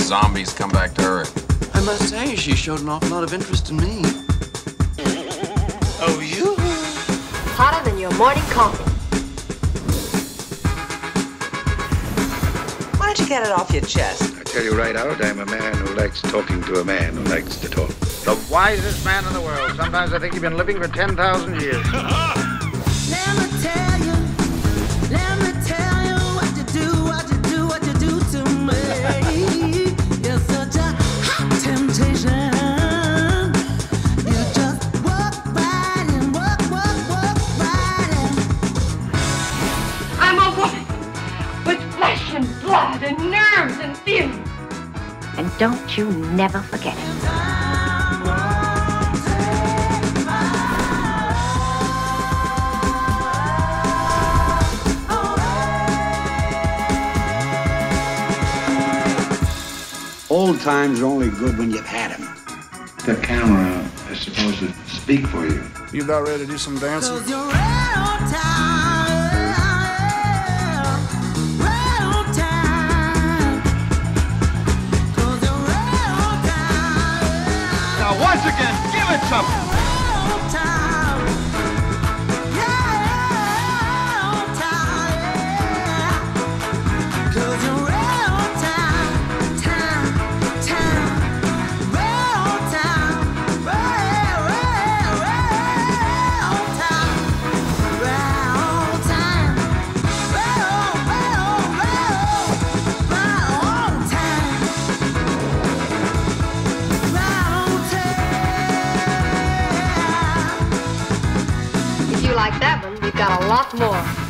zombies come back to Earth. I must say, she showed an awful lot of interest in me. Oh, you? Hotter than your morning coffee. Why don't you get it off your chest? I tell you right out, I'm a man who likes talking to a man who likes to talk. The wisest man in the world. Sometimes I think he's been living for 10,000 years. Let me tell you what you do to me. You're such a hot temptation. You just walk right in, walk right in. I'm a woman with flesh and blood and nerves and feelings. And don't you never forget it. Old times are only good when you've had them. The camera is supposed to speak for you. You about ready to do some dancing? Cause you're right on time. Right on time. Cause you're right on time. Now, once again, give it something. Right on time. Yeah, on time. Cause you're right on time. Time. Right on time. Right on time. Right on time. Right on time. If you like that one, we've got a lot more.